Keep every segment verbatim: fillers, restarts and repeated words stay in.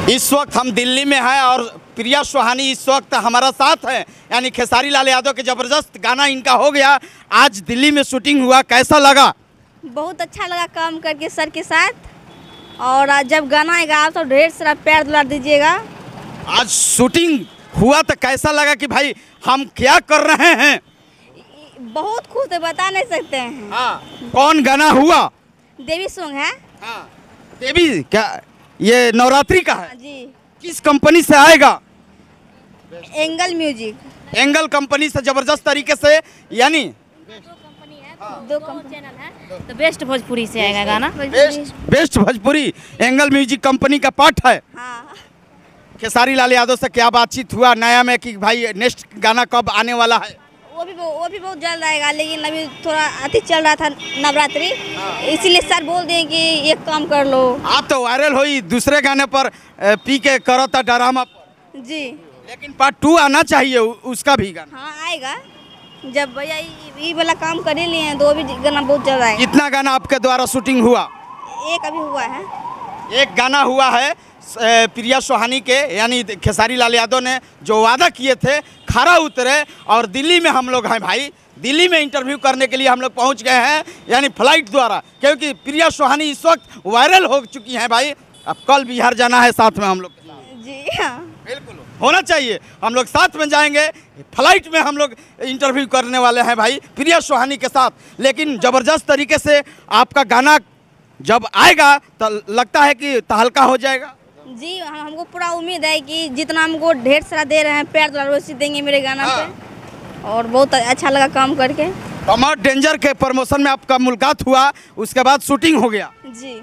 इस वक्त हम दिल्ली में हैं और प्रिया सुहानी इस वक्त हमारा साथ है, यानी खेसारी लाल यादव के ज़बरदस्त गाना इनका हो गया। आज दिल्ली में शूटिंग हुआ, कैसा लगा? बहुत अच्छा लगा काम करके सर के साथ, और आज जब गाना आएगा आप तो ढेर सारा प्यार दुलार दीजिएगा। आज शूटिंग हुआ तो कैसा लगा कि भाई हम क्या कर रहे हैं? बहुत खुश है, बता नहीं सकते हैं। हाँ, कौन गाना हुआ? देवी सॉन्ग है। हाँ, देवी क्या ये नवरात्रि का है? जी। किस कंपनी से आएगा? Angle music. एंगल कंपनी से जबरदस्त तरीके से, यानी दो कंपनी चैनल है तो बेस्ट भोजपुरी से आएगा गाना। Best best Bhojpuri angle music company का पार्ट है। हाँ। खेसारी लाल यादव से क्या बातचीत हुआ नया में कि भाई नेक्स्ट गाना कब आने वाला है? वो भी वो भी बहुत जल्द आएगा, लेकिन अभी थोड़ा अति चल रहा था नवरात्रि, इसीलिए सर बोल दें कि एक काम कर लो। आप तो वायरल हुई दूसरे गाने पर अ, पी के करो था ड्रामा पर। जी। लेकिन पार्ट टू आना चाहिए उसका भी गाना। हाँ आएगा, जब भैया ये वाला काम कर ही लिए हैं तो वो भी गाना बहुत जल्द आएगा। कितना गाना आपके द्वारा शूटिंग हुआ? एक अभी हुआ है। एक गाना हुआ है प्रिया सुहानी के, यानी खेसारी लाल यादव ने जो वादा किए थे खरा उतरे, और दिल्ली में हम लोग हैं भाई। दिल्ली में इंटरव्यू करने के लिए हम लोग पहुंच गए हैं, यानी फ्लाइट द्वारा, क्योंकि प्रिया सुहानी इस वक्त वायरल हो चुकी हैं भाई। अब कल बिहार जाना है साथ में हम लोग। जी हाँ, बिल्कुल होना चाहिए, हम लोग साथ में जाएंगे। फ्लाइट में हम लोग इंटरव्यू करने वाले हैं भाई प्रिया सुहानी के साथ। लेकिन ज़बरदस्त तरीके से आपका गाना जब आएगा तो लगता है कि तहलका हो जाएगा। जी हम हमको पूरा उम्मीद है कि जितना हमको ढेर सारा दे रहे हैं प्यार दुलार वैसे देंगे मेरे गाना हाँ। पे, और बहुत अच्छा लगा काम करके। कमर डेंजर के प्रमोशन में आपका मुलाकात हुआ, उसके बाद शूटिंग हो गया। जी।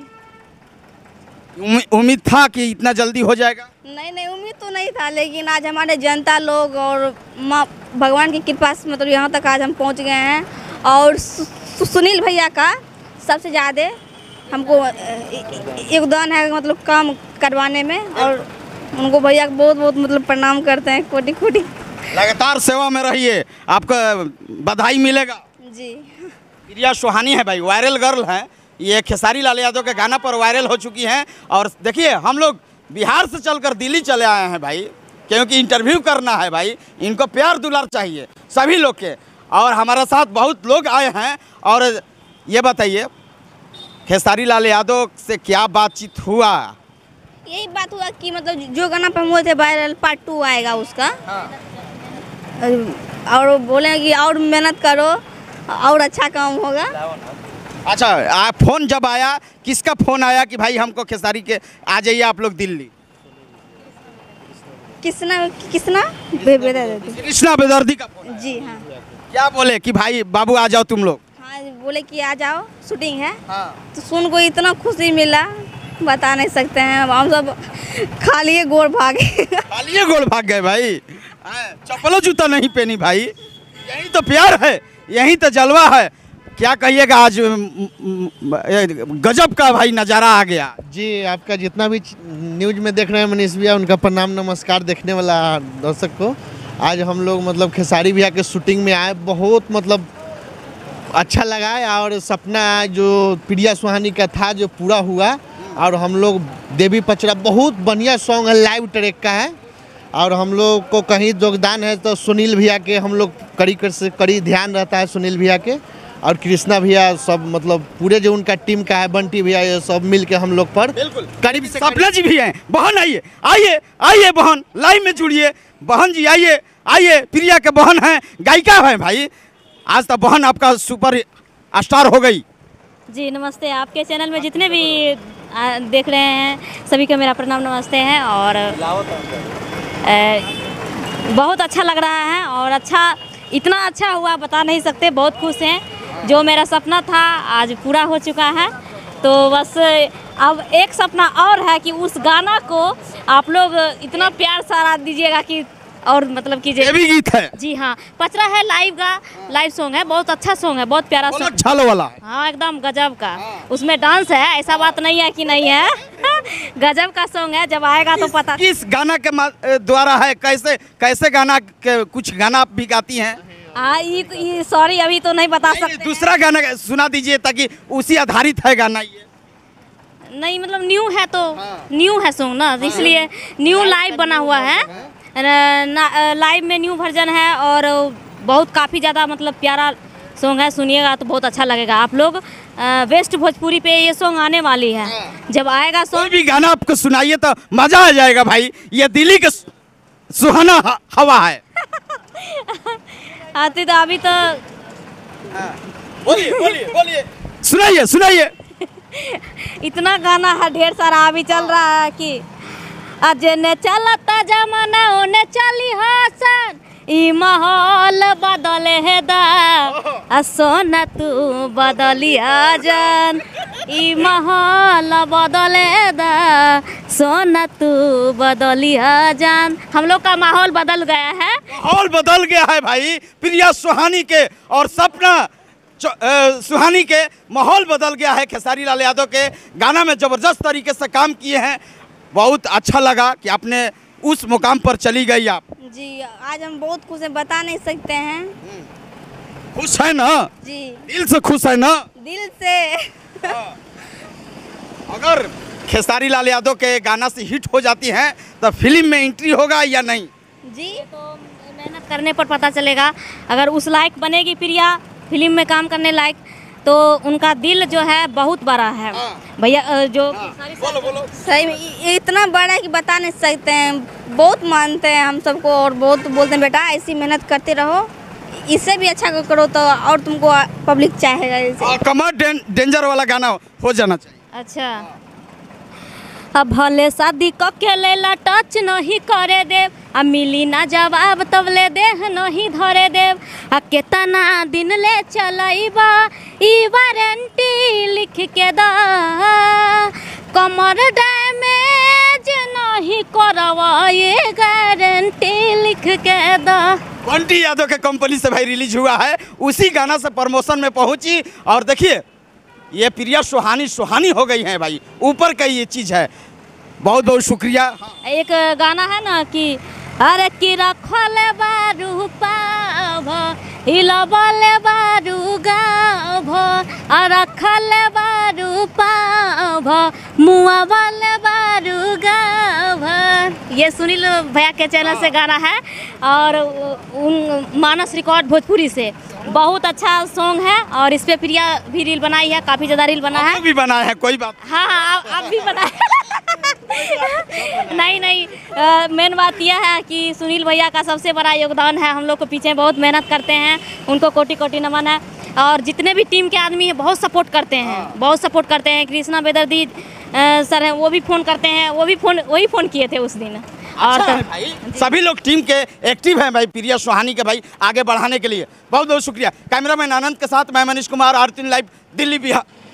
उम्मी, उम्मीद था कि इतना जल्दी हो जाएगा? नहीं नहीं, उम्मीद तो नहीं था, लेकिन आज हमारे जनता लोग और माँ भगवान की कृपा से मतलब यहाँ तक आज हम पहुँच गए हैं। और सु, सु, सुनील भैया का सबसे ज़्यादा हमको योगदान है मतलब काम करवाने में, और उनको भैया को बहुत बहुत मतलब प्रणाम करते हैं, कोटि कोटि। लगातार सेवा में रहिए, आपको बधाई मिलेगा। जी। प्रिया सुहानी है भाई, वायरल गर्ल है ये, खेसारी लाल यादव के गाना पर वायरल हो चुकी हैं। और देखिए हम लोग बिहार से चलकर दिल्ली चले आए हैं भाई, क्योंकि इंटरव्यू करना है भाई। इनको प्यार दुलार चाहिए सभी लोग के, और हमारे साथ बहुत लोग आए हैं। और ये बताइए खेसारी लाल यादव से क्या बातचीत हुआ? यही बात हुआ कि मतलब जो गाना पे हम हुए थे वायरल, पार्ट टू आएगा उसका। हाँ। और बोले कि और मेहनत करो और अच्छा काम होगा। अच्छा, आप फोन जब आया, किसका फोन आया कि भाई हमको खेसारी के आ जाइए आप लोग दिल्ली? किसना किसना बेदर्दी। कृष्णा बेदर्दी का फोन? जी हाँ। क्या बोले कि भाई बाबू आ जाओ तुम लोग? हाँ बोले कि आ जाओ शूटिंग है। हाँ। तो सुन को इतना खुशी मिला, बता नहीं सकते हैं। हम सब खाली गोड़ भागे। खाली गोड़ भाग गए भाई, चप्पलों जूता नहीं पहनी भाई। यही तो प्यार है, यही तो जलवा है। क्या कहिएगा, आज गजब का भाई नज़ारा आ गया। जी, आपका जितना भी न्यूज में देख रहे हैं मनीष भैया, उनका प्रणाम नमस्कार देखने वाला दर्शक को। आज हम लोग मतलब खेसारी भैया के शूटिंग में आए, बहुत मतलब अच्छा लगा है, और सपना जो प्रिया सुहानी का था जो पूरा हुआ। और हम लोग देवी पचरा बहुत बढ़िया सॉन्ग है, लाइव ट्रैक का है, और हम लोग को कहीं योगदान है तो सुनील भैया के हम लोग कड़ी कर से कड़ी ध्यान रहता है सुनील भैया के, और कृष्णा भैया सब मतलब पूरे जो उनका टीम का है, बंटी भैया, ये सब मिल के हम लोग पर बिल्कुल करीब से सपना जी भी हैं। बहन आइए आइए आइए बहन, लाइव में जुड़िए। बहन जी आइए आइए, प्रिया के बहन हैं, गायिका है भाई। आज तो बहन आपका सुपर स्टार हो गई। जी नमस्ते, आपके चैनल में जितने भी आ, देख रहे हैं सभी को मेरा प्रणाम नमस्ते है। और ए, बहुत अच्छा लग रहा है, और अच्छा इतना अच्छा हुआ बता नहीं सकते, बहुत खुश हैं। जो मेरा सपना था आज पूरा हो चुका है, तो बस अब एक सपना और है कि उस गाना को आप लोग इतना प्यार सारा दीजिएगा कि और मतलब कीजिए। ये भी गीत है? जी हाँ, पचरा है लाइव का, लाइव सॉन्ग है, बहुत अच्छा सॉन्ग है, बहुत प्यारा सॉन्ग, छालो वाला है। हाँ एकदम गजब का। उसमें डांस है, ऐसा बात नहीं है कि नहीं है। गजब का सॉन्ग है, जब आएगा तो पता। किस गाना के द्वारा है? कैसे कैसे गाना के, कुछ गाना आप भी गाती हैं? हाँ ये सॉरी अभी तो नहीं बता सकते। दूसरा गाना सुना दीजिए ताकि उसी आधारित है गाना ये। नहीं मतलब न्यू है तो हाँ। न्यू है सॉन्ग ना, इसलिए न्यू लाइव बना हुआ है। लाइव में न्यू वर्जन है और बहुत काफ़ी ज़्यादा मतलब प्यारा सॉन्ग है, सुनिएगा तो बहुत अच्छा लगेगा। आप लोग अ, वेस्ट भोजपुरी पे ये सॉन्ग आने वाली है, जब आएगा कोई सॉन्ग भी गाना आपको सुनाइए तो मजा आ जाएगा भाई। ये दिल्ली का सु- सुहाना ह- हवा है। आती तो अभी तो बोलिए बोलिए बोलिए, सुनाइए सुनाइए। इतना गाना है ढेर सारा अभी चल रहा है कि आज ने चलता जमाना ओने चली हसन, ई माहौल बदले है दा आ सोना तू बदलिया जान, ई माहौल बदले दा सोना तू बदलिया जान। हम लोग का माहौल बदल गया है, माहौल बदल गया है भाई। प्रिया सुहानी के और सपना चौ- अ, सुहानी के माहौल बदल गया है। खेसारी लाल यादव के गाना में ज़बरदस्त तरीके से काम किए हैं। बहुत अच्छा लगा कि आपने उस मुकाम पर चली गई आप। जी आज हम बहुत खुश हैं, बता नहीं सकते हैं। खुश है ना? जी दिल से खुश है ना? दिल से। अगर खेसारी लाल यादव के गाना से हिट हो जाती हैं तो फिल्म में एंट्री होगा या नहीं? जी तो मेहनत करने पर पता चलेगा। अगर उस लायक बनेगी प्रिया फिल्म में काम करने लायक, तो उनका दिल जो है बहुत बड़ा है भैया। अ, जो बोलो बोलो। सही में ये इतना बड़ा है कि बता नहीं सकते हैं। बहुत मानते हैं हम सबको और बहुत बोलते हैं बेटा ऐसी मेहनत करते रहो, इससे भी अच्छा करो तो और तुमको पब्लिक चाहेगा इसे। और कमर डें, डेंजर वाला गाना हो जाना चाहिए। अच्छा अब भले शादी कके लेला टच नहीं करे देव, आ मिली ना जवाब तब ले देह नहीं धरे देव, आ केतना दिन ले चलैबा ई वारंटी लिख के दा, कमर डैमेज नहीं करवा ये गारंटी लिख के दा। बंटी यादव के कंपनी से भाई रिलीज हुआ है, उसी गाना से प्रमोशन में पहुंची और देखिए ये प्रिया सुहानी सुहानी हो गई है भाई। ऊपर का ये चीज़ है। बहुत बहुत शुक्रिया। एक गाना है ना कि अरे की रखले बारू पाभ हिलबले बारू गाभ, आ रखले बारू पाभ मुआवले बारू गाभ। ये सुनील भैया के चैनल से गाना है और उन मानस रिकॉर्ड भोजपुरी से बहुत अच्छा सॉन्ग है और इस पे प्रिया भी रील बनाई है, काफ़ी ज़्यादा रील बना है। आपने भी बनाया है कोई बात? हाँ हाँ आप, आप भी बनाए। नहीं नहीं मेन बात यह है कि सुनील भैया का सबसे बड़ा योगदान है। हम लोग को पीछे बहुत मेहनत करते हैं, उनको कोटि कोटि नमन है। और जितने भी टीम के आदमी हैं बहुत सपोर्ट करते हैं, बहुत सपोर्ट करते हैं। कृष्णा बेदर्दी सर हैं, वो भी फ़ोन करते हैं, वो भी फ़ोन वही फ़ोन किए थे उस दिन। और अच्छा है भाई, सभी लोग टीम के एक्टिव हैं भाई प्रिया सुहानी के भाई आगे बढ़ाने के लिए। बहुत बहुत शुक्रिया। कैमरामैन आनंद के साथ मैं मनीष कुमार, आर तीन लाइव, दिल्ली बिहार।